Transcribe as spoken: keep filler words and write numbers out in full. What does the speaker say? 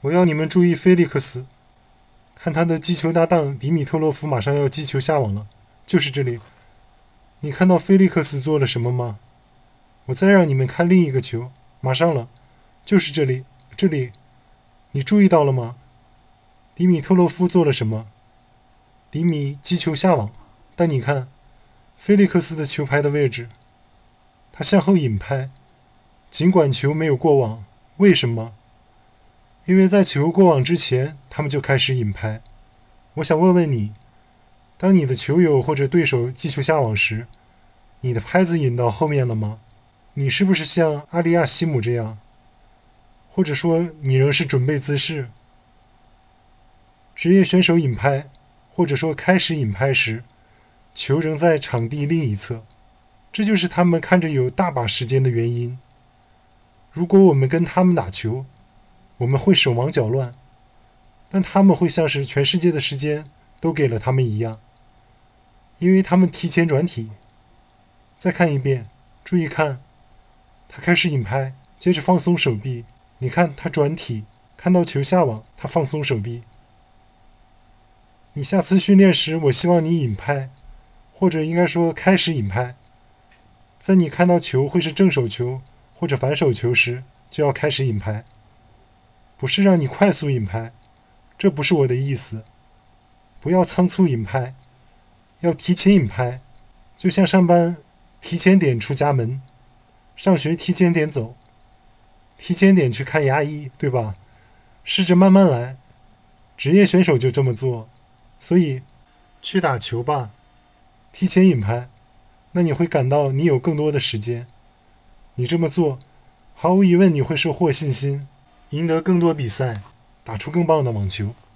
我要你们注意菲利克斯，看他的击球搭档迪米特洛夫马上要击球下网了，就是这里。你看到菲利克斯做了什么吗？我再让你们看另一个球，马上了，就是这里，这里，你注意到了吗？迪米特洛夫做了什么？迪米击球下网，但你看，菲利克斯的球拍的位置，他向后引拍，尽管球没有过网，为什么？因为在球过网之前，他们就开始引拍。我想问问你，当你的球友或者对手击球下网时，你的拍子引到后面了吗？你是不是像阿里亚西姆这样？或者说你仍是准备姿势？职业选手引拍，或者说开始引拍时，球仍在场地另一侧，这就是他们看着有大把时间的原因。如果我们跟他们打球，我们会手忙脚乱，但他们会像是全世界的时间都给了他们一样，因为他们提前转体。再看一遍，注意看，他开始引拍，接着放松手臂，你看他转体，看到球下网，他放松手臂。你下次训练时，我希望你引拍，或者应该说开始引拍，在你看到球会是正手球或者反手球时，就要开始引拍，不是让你快速引拍，这不是我的意思。不要仓促引拍，要提前引拍，就像上班提前点出家门，上学提前点走，提前点去看牙医，对吧？试着慢慢来，职业选手就这么做。所以去打球吧，提前引拍，那你会感到你有更多的时间。你这么做，毫无疑问你会收获信心，赢得更多比赛，打出更棒的网球。